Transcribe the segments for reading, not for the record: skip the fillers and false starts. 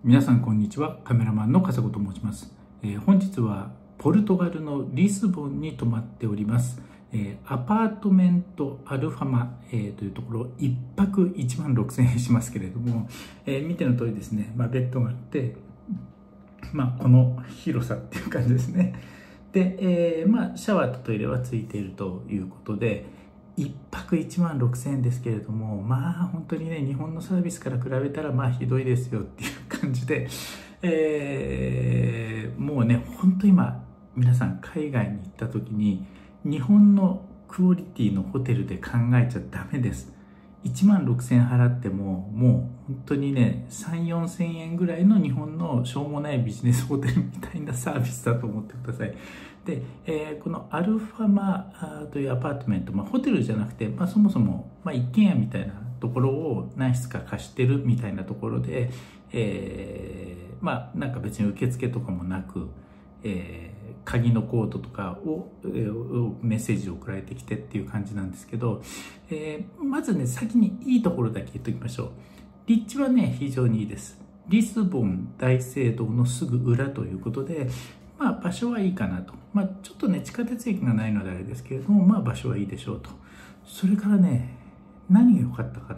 皆さんこんにちは。カメラマンの笠子と申します。本日はポルトガルのリスボンに泊まっております。アパートメントアルファマ、というところ1泊1万6000円しますけれども、見ての通りですね、ベッドがあって、この広さっていう感じですね。で、シャワーとトイレはついているということで、1泊1万6000円ですけれども、本当にね、日本のサービスから比べたらひどいですよっていう感じで、もうね、本当今皆さん海外に行った時に日本のクオリティのホテルで考えちゃダメです。1万6000円払ってももう本当にね、3、4000円ぐらいの日本のしょうもないビジネスホテルみたいなサービスだと思ってください。で、このアルファマというアパートメント、ホテルじゃなくて、そもそも一軒家みたいなところを何室か貸してるみたいなところで、なんか別に受付とかもなく、鍵のコードとかをメッセージを送られてきてっていう感じなんですけど、まずね、先にいいところだけ言っておきましょう。立地はね、非常にいいです。リスボン大聖堂のすぐ裏ということで、場所はいいかなと。ちょっとね、地下鉄駅がないのであれですけれども、場所はいいでしょうと。それからね、何が良かったかって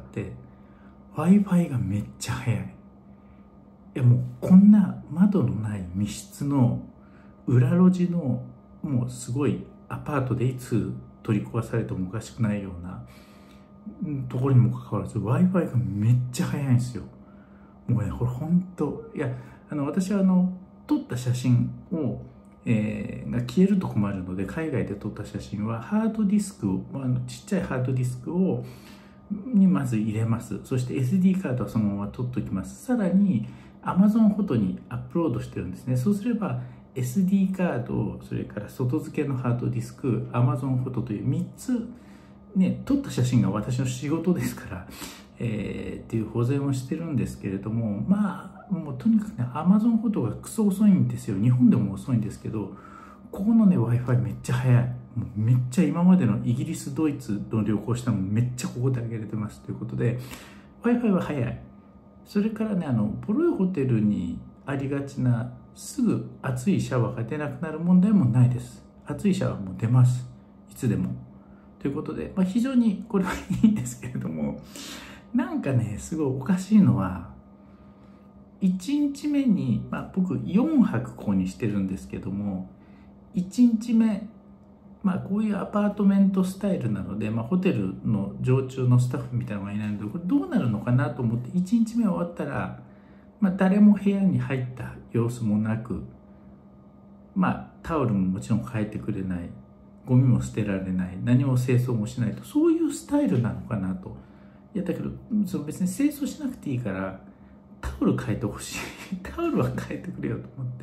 、Wi-Fi がめっちゃ早い。もうこんな窓のない密室の裏路地のもうすごいアパートでいつ取り壊されてもおかしくないようなところにもかかわらず Wi-Fi がめっちゃ早いんですよ。もうね、これ本当、私は撮った写真を、が消えると困るので、海外で撮った写真はハードディスクを、ちっちゃいハードディスクにまず入れます。そして SD カードはそのまま取っておきます。さらに Amazon フォトにアップロードしてるんですね。そうすれば SD カード、それから外付けのハードディスク、Amazon フォトという3つ、ね、撮った写真が私の仕事ですから、っていう保全をしてるんですけれども、もうとにかくね、Amazon フォトがクソ遅いんですよ。日本でも遅いんですけど、ここのね、Wi-Fi めっちゃ早い。もうめっちゃ今までのイギリス、ドイツの旅行したのめっちゃここで上げれてますということで、Wi-Fi は早い。それからね、ボロいホテルにありがちな、すぐ熱いシャワーが出なくなる問題もないです。熱いシャワーも出ます。いつでも。ということで、非常にこれはいいんですけれども、なんかね、すごいおかしいのは、1日目に、僕4泊ここにしてるんですけども、1日目、こういうアパートメントスタイルなので、ホテルの常駐のスタッフみたいなのがいないので、これどうなるのかなと思って、1日目終わったら、誰も部屋に入った様子もなく、タオルももちろん変えてくれない、ゴミも捨てられない、何も清掃もしないと、そういうスタイルなのかなと。いや、だけど、別に清掃しなくていいから、タオル変えてほしい。タオルは変えてくれよと思って、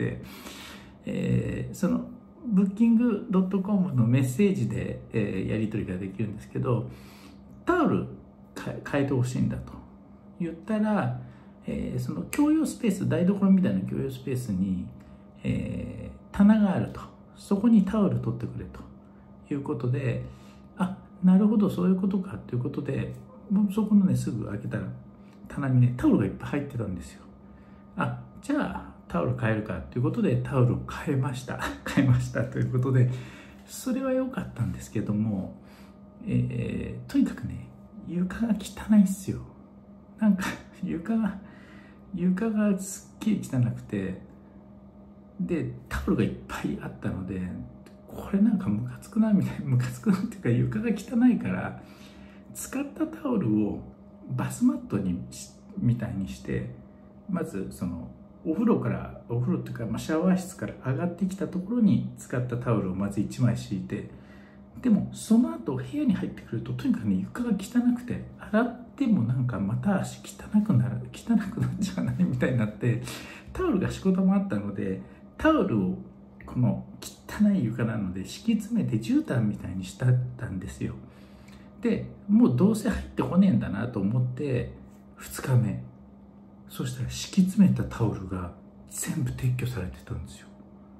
ブッキングドットコムのメッセージで、やり取りができるんですけど、タオル変えてほしいんだと言ったら、その共用スペース、台所みたいな共用スペースに、棚があると。そこにタオル取ってくれということで、なるほど、そういうことかということで、そこのね、すぐ開けたら、棚にね、タオルがいっぱい入ってたんですよ。じゃあ、タオル変えるかということで、タオルを変えました。変えましたということで、それは良かったんですけども、とにかくね、床が汚いっすよ。なんか、床がすっげえ汚くて、で、タオルがいっぱいあったので、これなんかムカつくなみたいな、ムカつくなっていうか、床が汚いから、使ったタオルをバスマットみたいにして、まずお風呂っていうか、シャワー室から上がってきたところに使ったタオルをまず1枚敷いて、でもその後部屋に入ってくると、とにかくね、床が汚くて、洗ってもなんかまた足汚くなっちゃわないみたいになって、タオルが仕事もあったので、タオルをこの汚い床なので敷き詰めて絨毯みたいにしたんですよ。で、もうどうせ入ってこねえんだなと思って2日目、そしたら敷き詰めたタオルが全部撤去されてたんですよ。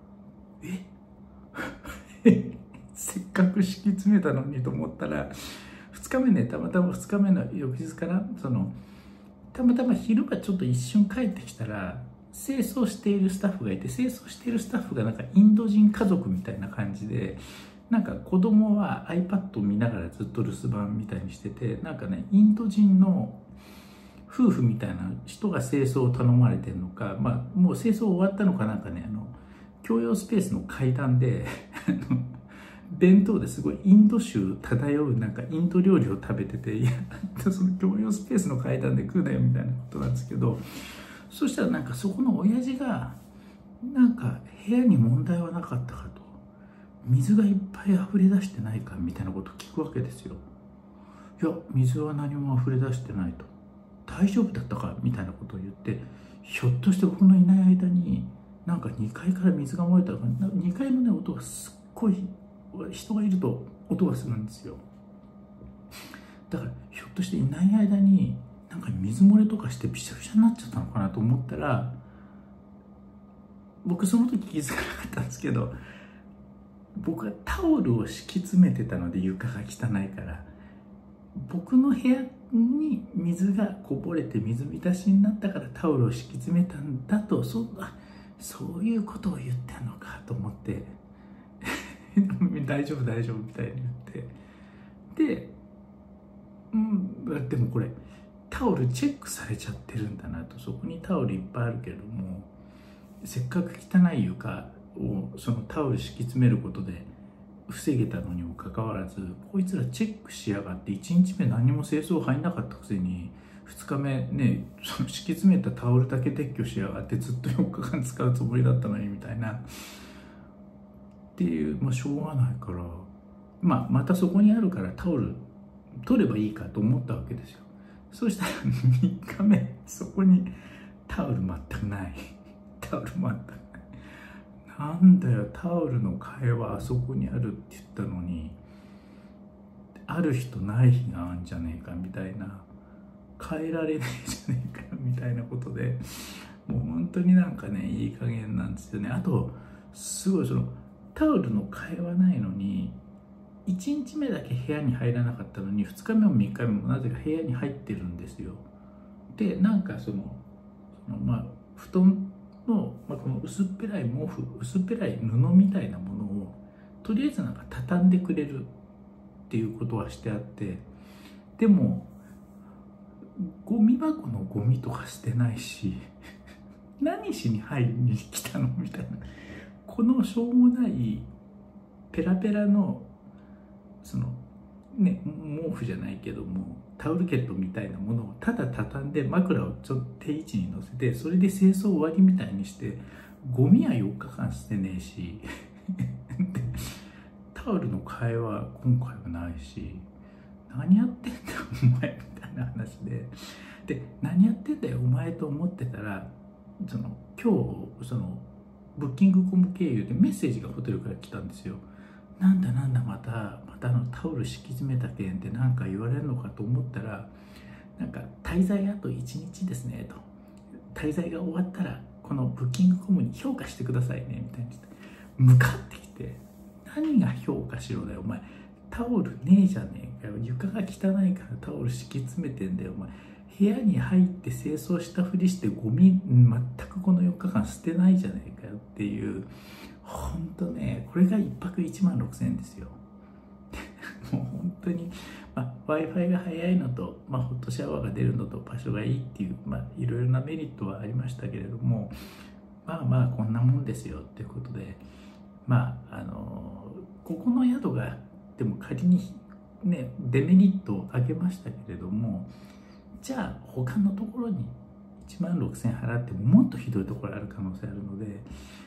せっかく敷き詰めたのにと思ったら、2日目ね、たまたま2日目の翌日からたまたま昼間ちょっと一瞬帰ってきたら、 清掃しているスタッフがいて、清掃しているスタッフがなんかインド人家族みたいな感じで、なんか子供は iPad を見ながらずっと留守番みたいにしてて、なんかね、インド人の夫婦みたいな人が清掃を頼まれてるのか、まあ、もう清掃終わったのかなんかね、共用スペースの階段で弁当ですごいインド臭漂うなんかインド料理を食べてて、いや、その共用スペースの階段で食うなよみたいなことなんですけど、そしたらなんかそこの親父が、なんか部屋に問題はなかったかと、水がいっぱい溢れ出してないかみたいなことを聞くわけですよ。いや、水は何も溢れ出してないと。大丈夫だったかみたいなことを言って、ひょっとして僕のいない間になんか2階から水が漏れたのか、2階のね、音がすっごい人がいると音がするんですよ。だからひょっとしていない間になんか水漏れとかしてびしゃびしゃになっちゃったのかなと思ったら、僕その時気づかなかったんですけど、僕はタオルを敷き詰めてたので床が汚いから、僕の部屋に水がこぼれて水浸しになったからタオルを敷き詰めたんだと、そういうことを言ってんのかと思って大丈夫大丈夫みたいに言って、でもこれタオルチェックされちゃってるんだなと。そこにタオルいっぱいあるけれども、せっかく汚い床をそのタオル敷き詰めることで防げたのにもかかわらず、こいつらチェックしやがって、1日目何も清掃入んなかったくせに2日目ね、その敷き詰めたタオルだけ撤去しやがって、ずっと4日間使うつもりだったのにみたいなっていう、しょうがないから、またそこにあるからタオル取ればいいかと思ったわけですよ。そうしたら3日目、そこにタオル全くない。タオル全くない。なんだよ、タオルの替えはあそこにあるって言ったのに、ある日とない日があるんじゃねえかみたいな、変えられないじゃねえかみたいなことで、もう本当になんかね、いい加減なんですよね。あとすごい、そのタオルの替えはないのに、1日目だけ部屋に入らなかったのに2日目も3日目もなぜか部屋に入ってるんですよ。で、なんかその布団の、この薄っぺらい毛布、薄っぺらい布みたいなものをとりあえずなんか畳んでくれるっていうことはしてあって、でもゴミ箱のゴミとか捨てないし何しに入りに来たのみたいな、このしょうもないペラペラのそのね、毛布じゃないけどもタオルケットみたいなものをただ畳んで枕をちょっと定位置に乗せて、それで清掃終わりみたいにして、ゴミは4日間捨てねえしタオルの替えは今回はないし、何やってんだよお前みたいな話で、何やってんだよお前と思ってたら、今日ブッキングコム経由でメッセージがホテルから来たんですよ。なんだまたタオル敷き詰めた件って何か言われるのかと思ったら、なんか滞在あと1日ですねと、滞在が終わったらこのブッキングコムに評価してくださいねみたいに向かってきて、何が評価しろだよお前、タオルねえじゃねえかよ、床が汚いからタオル敷き詰めてんだよお前、部屋に入って清掃したふりしてゴミ全くこの4日間捨てないじゃねえかよっていう、ほんとね、これが1泊1万6000円ですよもう本当に、Wi-Fi が早いのと、ホットシャワーが出るのと場所がいいっていう、いろいろなメリットはありましたけれども、こんなもんですよっていうことで、ここの宿がでも仮にねデメリットを挙げましたけれども、じゃあ他のところに1万6000円払ってももっとひどいところある可能性あるので、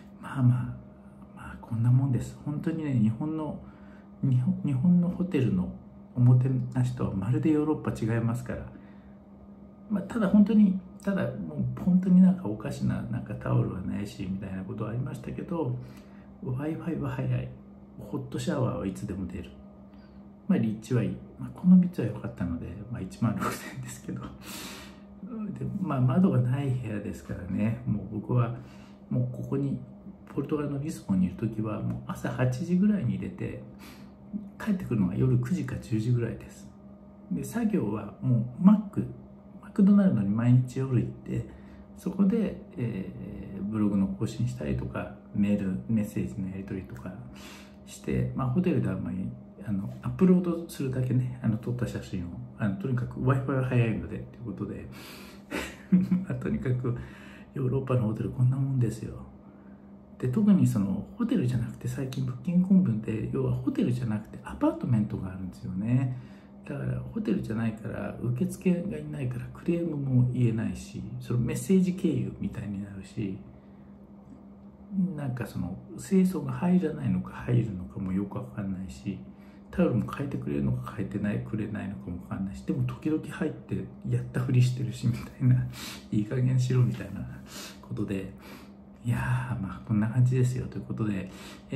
こんなもんです。本当にね、日本のホテルのおもてなしとはまるでヨーロッパ違いますから、ただもう本当になんかおかしなタオルはないしみたいなことはありましたけど、 Wi-Fi は早い、ホットシャワーはいつでも出る、立地はいい、この3つは良かったので、1万6000円ですけどで、窓がない部屋ですからね、もう僕はもうここにポルトガルのリスボンにいる時はもう朝8時ぐらいに入れて帰ってくるのが夜9時か10時ぐらいです。で作業はもうマクドナルドに毎日夜行ってそこで、ブログの更新したりとかメッセージのやり取りとかして、ホテルではアップロードするだけね、撮った写真をとにかく Wi-Fi は早いのでということでとにかくヨーロッパのホテルこんなもんですよ。で、特にそのホテルじゃなくて、最近ブッキングコムで要はホテルじゃなくてアパートメントがあるんですよね。だからホテルじゃないから受付がいないからクレームも言えないし、そのメッセージ経由みたいになるし、なんかその清掃が入らないのか入るのかもよくわかんないし、タオルも変えてくれるのか変えてくれないのかもわかんないし、でも時々入ってやったふりしてるしみたいな、いい加減しろみたいなことで、いやー、こんな感じですよということで、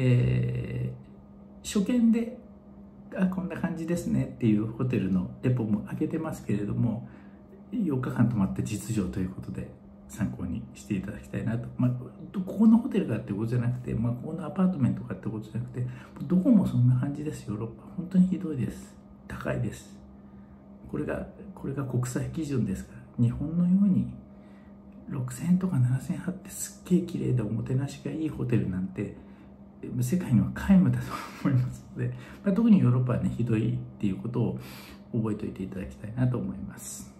初見でこんな感じですねっていうホテルのレポも上げてますけれども、4日間泊まって実情ということで参考にしていただきたいなと。ここのホテルがってことじゃなくて、ここのアパートメントがってことじゃなくて、どこもそんな感じです。ヨーロッパ本当にひどいです。高いです。これが国際基準ですから。日本のように6000円とか7000円張ってすっげえ綺麗でおもてなしがいいホテルなんて世界には皆無だと思いますので、特にヨーロッパはねひどいっていうことを覚えておいていただきたいなと思います。